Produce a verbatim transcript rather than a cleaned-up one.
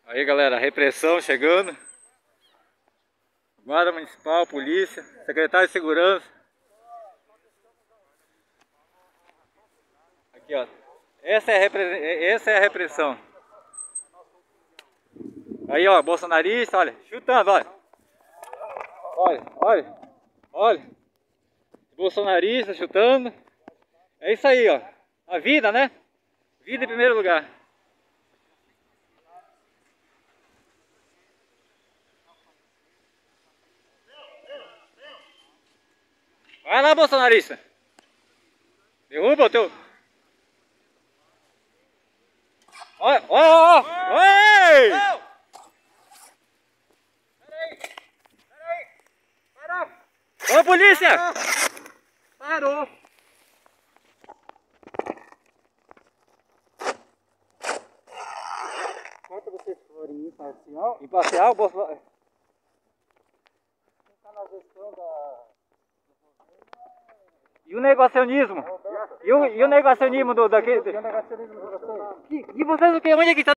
Aí galera, repressão chegando. Guarda Municipal, Polícia, Secretário de Segurança. Aqui ó, essa é a, repre... essa é a repressão. Aí ó, bolsonarista, olha, chutando, olha. Olha, olha, olha. Bolsonarista chutando. É isso aí ó, a vida né? Vida em primeiro lugar. Vai lá, bolsonarista. Derruba o teu... Olha, olha, olha! Oi! Peraí! Peraí! Parou! Ô, polícia! Parou! Quando vocês forem imparcial... Imparcial, Bolsonaro... Quem está na gestão da... E o negacionismo? E o, e o negacionismo do, daquele... E o negacionismo de vocês? E, e vocês o que? Onde é que está?